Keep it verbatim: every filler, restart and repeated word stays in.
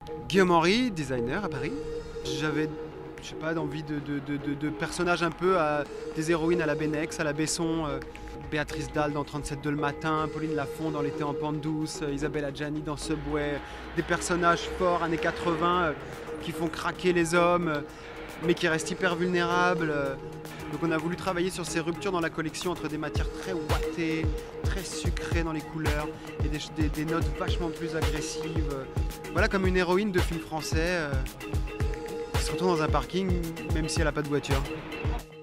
Guillaume Henry, designer à Paris. J'avais, je sais pas, d'envie de, de, de, de, de personnages un peu, à, des héroïnes à la Benex, à la Besson, euh, Béatrice Dalle dans trente-sept de le matin, Pauline Lafont dans L'été en pente douce, euh, Isabelle Adjani dans Subway, des personnages forts années quatre-vingts euh, qui font craquer les hommes, euh, mais qui restent hyper vulnérables. euh. Donc on a voulu travailler sur ces ruptures dans la collection entre des matières très ouatées, très sucrées dans les couleurs et des, des, des notes vachement plus agressives. euh. Voilà, comme une héroïne de film français euh, qui se retrouve dans un parking même si elle n'a pas de voiture.